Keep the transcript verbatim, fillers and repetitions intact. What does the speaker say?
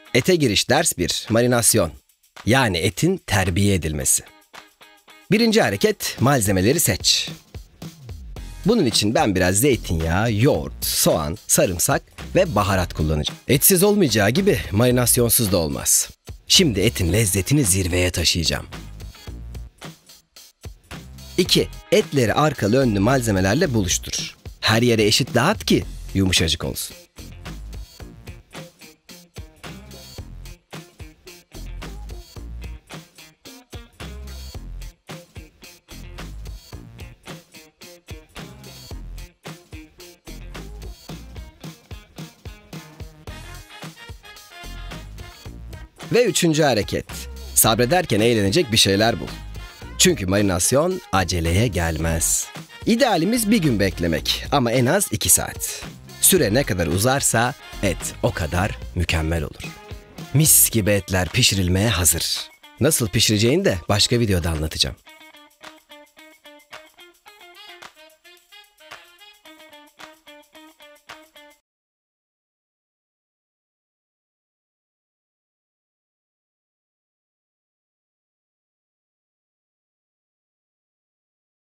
Ete giriş ders bir, marinasyon. Yani etin terbiye edilmesi. Birinci hareket, malzemeleri seç. Bunun için ben biraz zeytinyağı, yoğurt, soğan, sarımsak ve baharat kullanacağım. Etsiz olmayacağı gibi marinasyonsuz da olmaz. Şimdi etin lezzetini zirveye taşıyacağım. İki. Etleri arkalı önlü malzemelerle buluştur. Her yere eşit dağıt ki yumuşacık olsun. Ve üçüncü hareket. Sabrederken eğlenecek bir şeyler bul. Çünkü marinasyon aceleye gelmez. İdealimiz bir gün beklemek ama en az iki saat. Süre ne kadar uzarsa et o kadar mükemmel olur. Mis gibi etler pişirilmeye hazır. Nasıl pişireceğini de başka videoda anlatacağım.